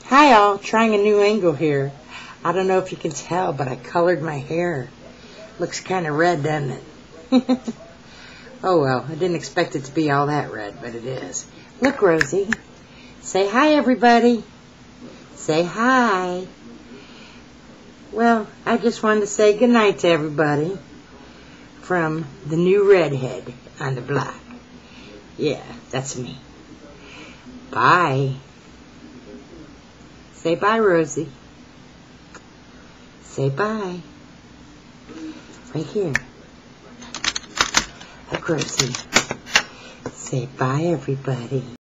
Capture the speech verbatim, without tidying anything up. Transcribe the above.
Hi all, trying a new angle here. I don't know if you can tell, but I colored my hair. Looks kind of red, doesn't it? Oh well, I didn't expect it to be all that red, but it is. Look, Rosie. Say hi, everybody. Say hi. Well, I just wanted to say goodnight to everybody from the new redhead on the block. Yeah, that's me. Bye. Say bye, Rosie. Say bye. Right here. Look, Rosie. Say bye, everybody.